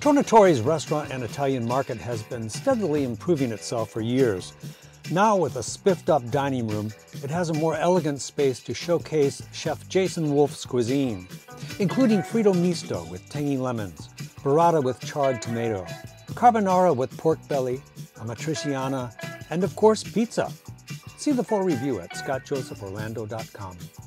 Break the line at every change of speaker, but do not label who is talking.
Tornatore's restaurant and Italian market has been steadily improving itself for years. Now with a spiffed-up dining room, it has a more elegant space to showcase Chef Jason Wolf's cuisine, including Frito Misto with tangy lemons, burrata with charred tomato, carbonara with pork belly, amatriciana, and of course pizza. See the full review at scottjosepholando.com.